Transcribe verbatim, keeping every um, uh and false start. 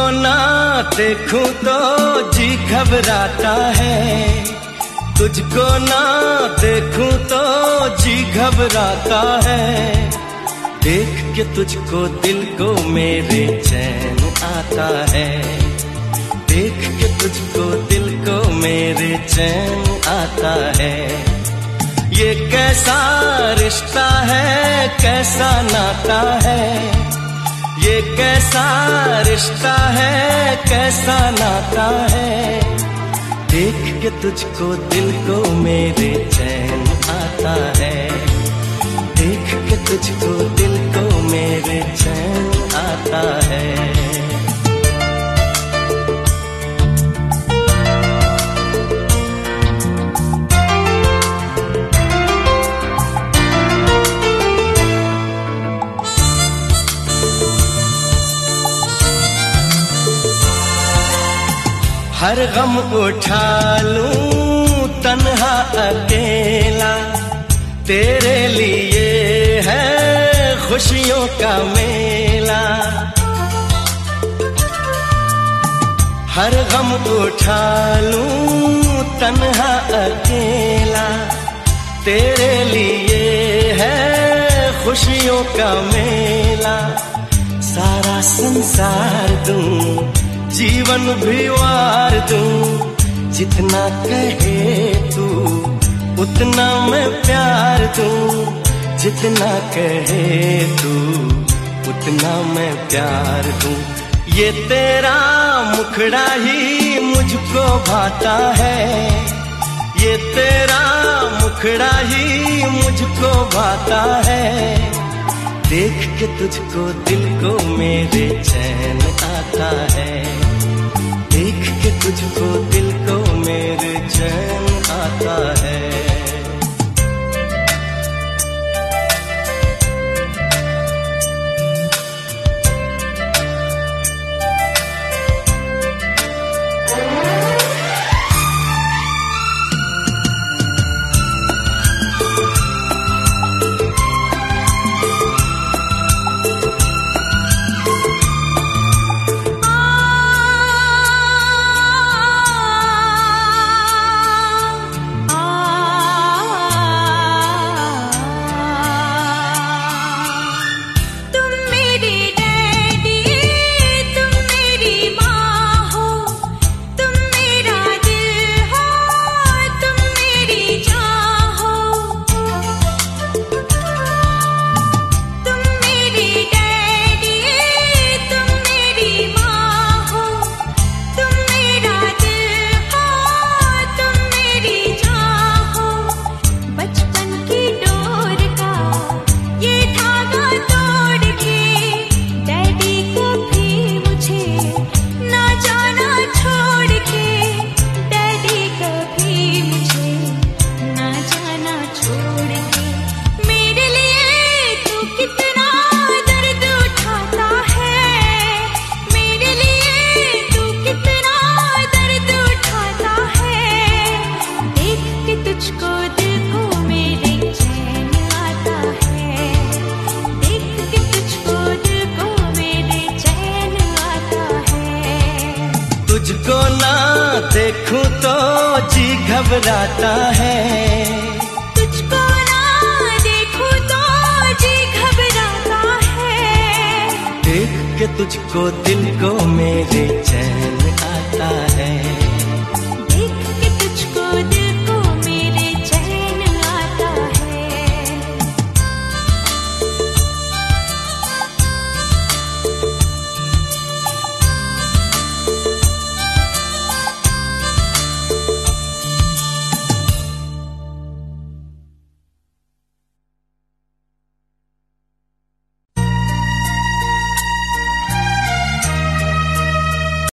ना देखूं तो जी घबराता है, तुझको ना देखूं तो जी घबराता है। देख के तुझको दिल को मेरे चैन आता है, देख के तुझको दिल को मेरे चैन आता है। ये कैसा रिश्ता है, कैसा नाता है, ये कैसा रिश्ता है, कैसा नाता है। देख के तुझको दिल को मेरे चैन आता है, देख के तुझको दिल को मेरे चैन आता है। हर गम उठा लूं तन्हा अकेला, तेरे लिए है खुशियों का मेला। हर गम उठा लूं तन्हा अकेला, तेरे लिए है खुशियों का मेला। सारा संसार दूं, जीवन भी वार दूं, जितना कहे तू उतना मैं प्यार दूं, जितना कहे तू उतना मैं प्यार दूं। ये तेरा मुखड़ा ही मुझको भाता है, ये तेरा मुखड़ा ही मुझको भाता है। देख के तुझको दिल को मेरे चैन आता है, देख के तुझको दिल को मेरे चैन आता है। तुझको ना देखूं तो जी घबराता है, तुझको ना देखूं तो जी घबराता है। देख के तुझको दिल को मेरे